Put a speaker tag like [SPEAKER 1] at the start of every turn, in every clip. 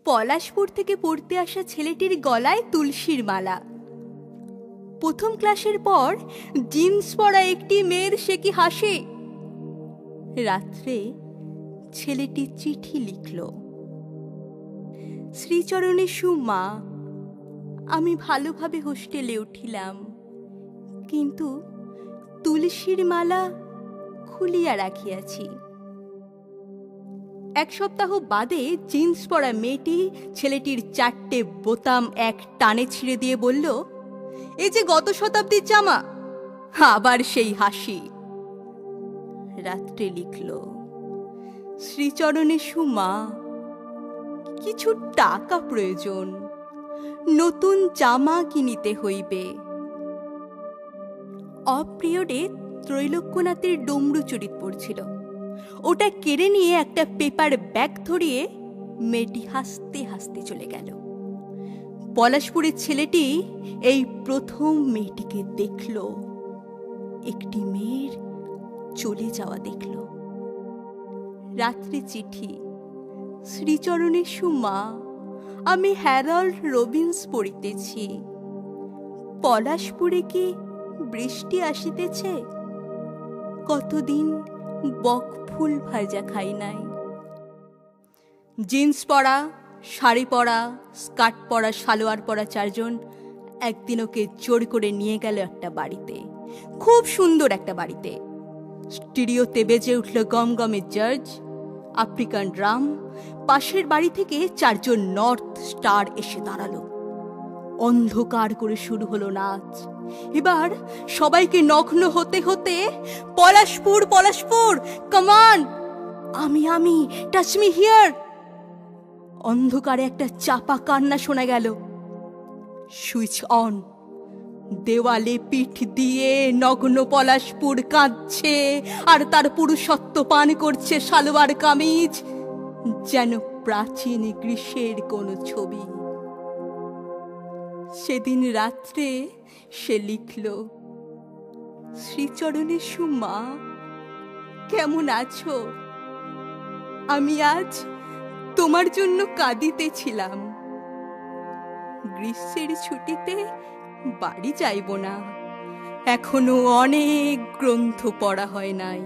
[SPEAKER 1] পলাশপুর থেকে পড়তে আসা ছেলেটির গলায় তুলসীর মালা। প্রথম ক্লাসের পর জিন্স পরা একটি মেয়ের সে কি হাসি। রাত্রে ছেলেটি চিঠি লিখল, শ্রীচরণে সুমা, আমি ভালোভাবে হোস্টেলে উঠিলাম, কিন্তু তুলসীর মালা খুলিয়া রাখিয়াছি। এক সপ্তাহ বাদে জিন্স পরা মেয়েটি ছেলেটির 4টে বোতাম এক টানে ছিঁড়ে দিয়ে বলল, এই যে গত শতাব্দীর জামা। আবার সেই হাসি। রাত্রে লিখল, শ্রীচরণে সুমা, কিছু টাকা প্রয়োজন, নতুন জামা কিনিতে হইবে। অফ পিরিয়ডে ত্রৈলোক্যনাথের ডমরু চরিত পড়ছিল। ওটা কেড়ে নিয়ে একটা পেপার ব্যাগ ধরিয়ে মেয়েটি হাসতে হাসতে চলে গেল। পলাশপুরের ছেলেটি এই প্রথম মেয়েটিকে দেখল, একটি মেয়ের চলে যাওয়া দেখল। রাত্রে চিঠি, শ্রীচরণে সুমা, আমি হ্যারল্ড রবিন্স পড়িতেছি। পলাশপুরে কি বৃষ্টি আসিতেছে? কতদিন বকফুল ভাজা খাই নাই। জিন্স পরা, শাড়ি পরা, স্কার্ট পরা, সালোয়ার পরা 4 জন একদিন ওকে জোর করে নিয়ে গেল একটা বাড়িতে, খুব সুন্দর একটা বাড়িতে। স্টুডিওতে বেজে উঠল গমগমে জাজ, আফ্রিকান ড্রাম। পাশের বাড়ি থেকে 4 জন নর্থ স্টার এসে দাঁড়ালো। অন্ধকার করে শুরু হলো নাচ। এবার সবাইকে নগ্ন হতে হতে, পলাশপুর পলাশপুর, কামান, আমি টাচ মি হিয়ার। অন্ধকারে একটা চাপা কান্না শোনা গেল। Switch on. দেওয়ালে পিঠ দিয়ে নগ্ন পলাশপুর কাঁদছে আর তার পুরুষত্ব পান করছে সালোয়ার কামিজ, যেন প্রাচীন গ্রীষ্মের কোন ছবি। সেদিন রাত্রে সে লিখল, শ্রীচরণে সুমা, কেমন আছো? আমি আজ তোমার জন্য কাঁদিতেছিলাম। গ্রীষ্মের ছুটিতে বাড়ি যাইব না, এখনো অনেক গ্রন্থ পড়া হয় নাই।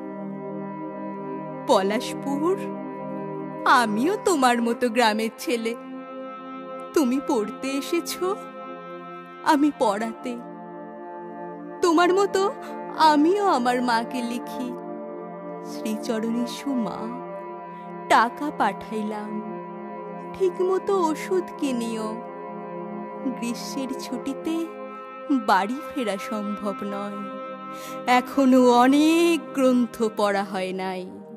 [SPEAKER 1] পলাশপুর, আমিও তোমার মতো গ্রামের ছেলে। তুমি পড়তে এসেছো, আমি পড়াতে। তোমার মতো আমিও আমার মাকে লিখি, শ্রীচরণে সুমা, টাকা পাঠাইলাম, ঠিক মতো ওষুধ কিনিও। গ্রীষ্মের ছুটিতে বাড়ি ফেরা সম্ভব নয়, এখনো অনেক গ্রন্থ পড়া হয় নাই।